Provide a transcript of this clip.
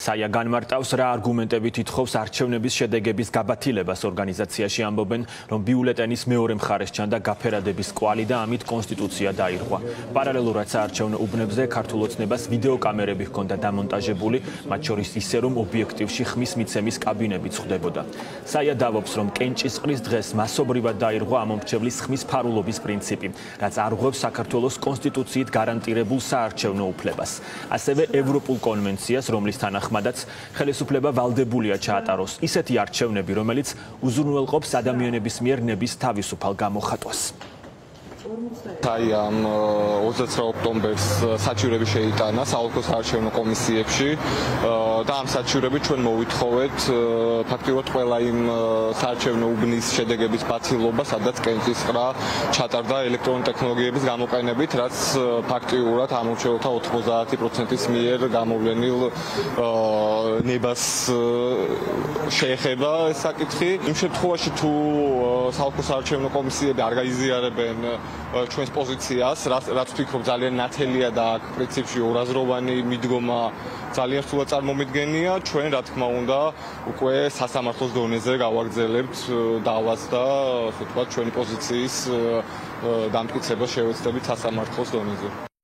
საია განმარტავს, რა არგუმენტებით ითხოვს არჩევნების შედეგების გაბათილებას. ორგანიზაციაში ამბობენ, რომ ბიულეტენის მეორე მხარეს ჩანდა გაფერადების კვალი და ამით კონსტიტუცია დაირღვა. პარალელურად საარჩევნო უბნებზე ქართულ ოცნებას ვიდეოკამერები ჰქონდა დამონტაჟებული, მათ შორის ისე, რომ ობიექტივში ხმის მიცემის კაბინებიც ხვდებოდა. საია დავობს, რომ კენჭისყრის დღეს მასობრივად დაირღვა ამომრჩევლის ხმის ფარულობის პრინციპი, რაც არღვევს საქართველოს კონსტიტუციით გარანტირებულ საარჩევნო უფლებას. ასევე ევროპულ კონვენციას, რომლის თანახმადაც ხელისუფლება ვალდებულია ჩაატაროს ისეთი არჩევნები, რომელიც უზრუნველყოფს ადამიანების მიერ ნების თავისუფალ გამოხატვას. Am 29 ოქტომბერს საჩივრები შეიტანა საოლქო საარჩევნო კომისიებში და ამ საჩივრებით ჩვენ მოვითხოვეთ ფაქტიურად ყველა იმ საარჩევნო უბნის შედეგების ბაცილობა, სადაც კენჭისყრა ჩატარდა ელექტრონული ტექნოლოგიების გამოყენებით, რაც ფაქტიურად ამომრჩეველთა 90%-ის მიერ გამოვლენილ ნებას შეეხება ეს საკითხი. იმ შემთხვევაში თუ საოლქო საარჩევნო კომისიები არ გაიზიარებენ ჩვენს პოზიციას, რაც ვფიქრობ ძალიან ნათელია და აქ პრინციპში ორაზროვანი მიდგომა ძალიან რთულად წარმომიდგენია, ჩვენ რა თქმა უნდა უკვე სასამართლოს დონეზე გავაგრძელებთ დავას და ასე ვთქვათ ჩვენი პოზიციის დამტკიცებას შევეცდებით სასამართლოს დონეზე.